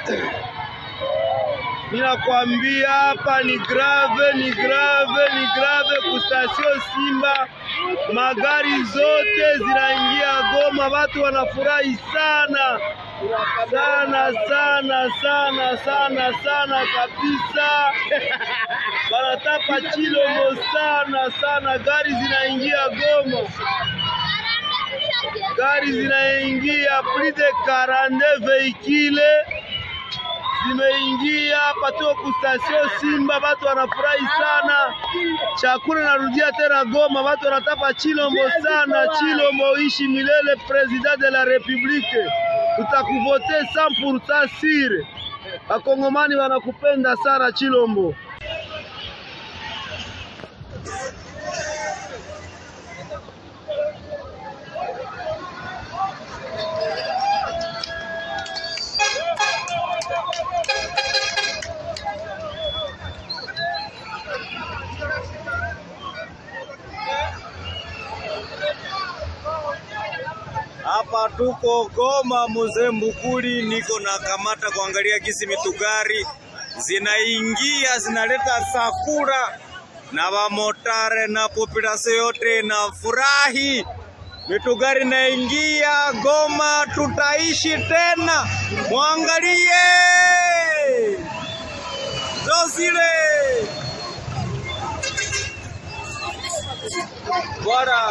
Ninakwambia hapa ni grave ku station Simba. Magari zote zinaingia Goma, watu wanafurahi sana kabisa. Wanatapa Chilombo sana, gari zinaingia Goma. Gari zinaingia plus de 42 véhicules zimeingia hapa tu ku station Simba, watu wanafurahi sana. Chakula narudia tena Goma, watu wanatapa Chilombo sana. Chilombo ishi milele, president de la République. Tutakuvote 100% sire. Wakongomani wanakupenda sana Chilombo. Hapa tuko Goma Mzee Mbukuli, niko na kamata kuangalia kisi mitugari zinaingia zinaleta sakura na wamotare na population yote na furahi. Mitugari naingia Goma, tutaishi tena. Muangalie dosile bora.